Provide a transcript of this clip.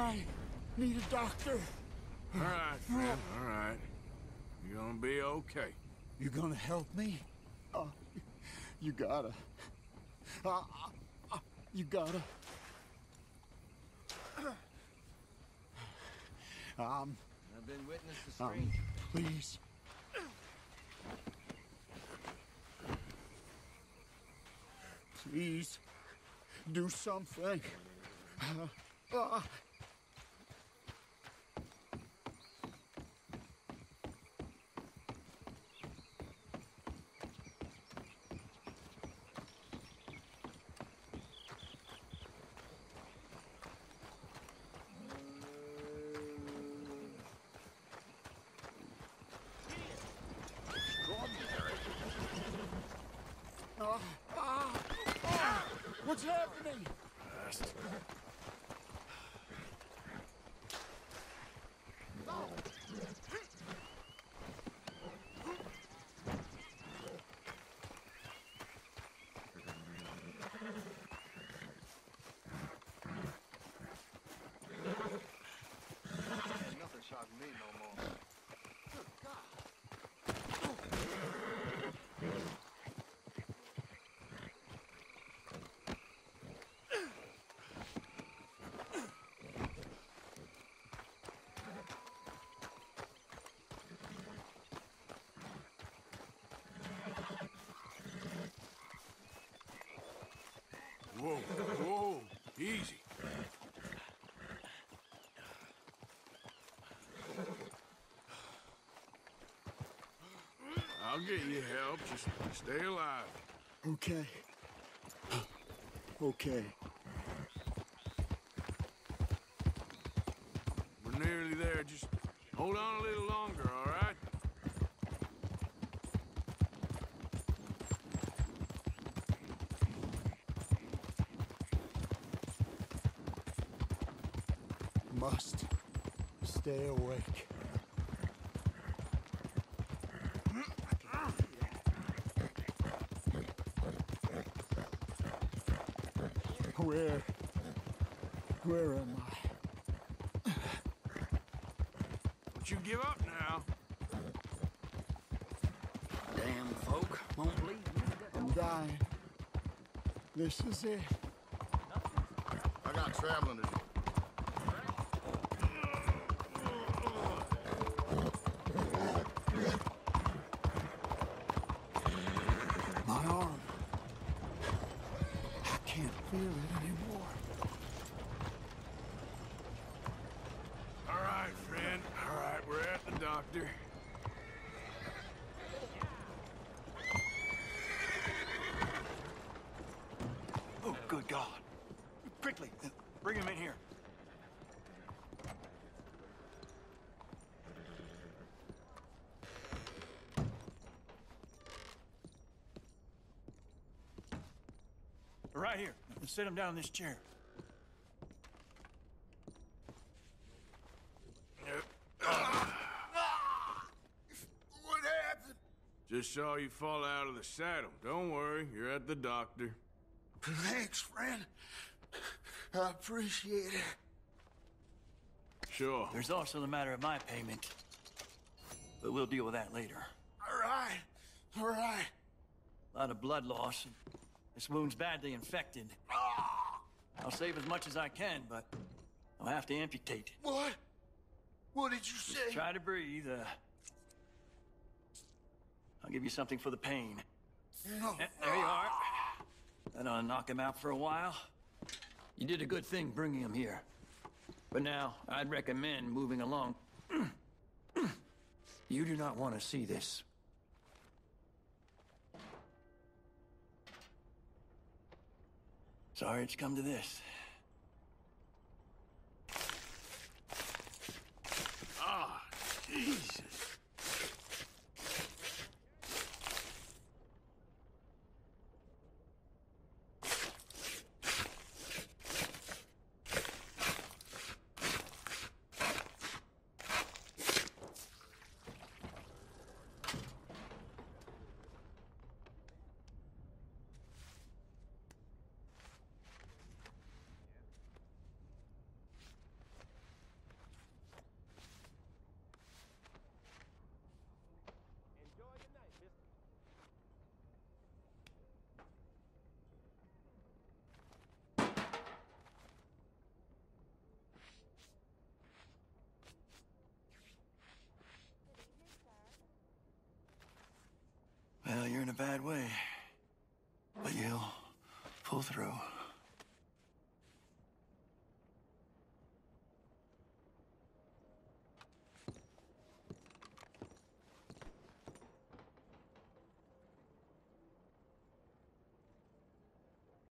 I need a doctor. All right, friend, all right. You're gonna be okay. You gonna help me? You gotta. You gotta. I've been witness to strange. Please. Please, do something. What's happening? Nothing shocks me no more. Whoa, whoa, easy. I'll get you help. Just stay alive. Okay. Okay. We're nearly there. Just hold on a little longer, all right? Must stay awake. Where am I? Don't you give up now. Damn folk won't believe me. I'm dying. This is it. I got traveling to do. My arm. I can't feel it anymore. All right, friend. All right, we're at the doctor. Oh, good God. Quickly, bring him in here. Right here. Sit him down in this chair. What happened? Just saw you fall out of the saddle. Don't worry, you're at the doctor. Thanks, friend. I appreciate it. Sure. There's also the matter of my payment. But we'll deal with that later. All right. All right. A lot of blood loss. And this wound's badly infected. I'll save as much as I can, but I'll have to amputate. What? What did you say? Try to breathe. I'll give you something for the pain. No. There you are. That'll knock him out for a while. You did a good thing bringing him here. But now, I'd recommend moving along. You do not want to see this. Sorry it's come to this. Ah, Jesus. bad way. But you'll pull through.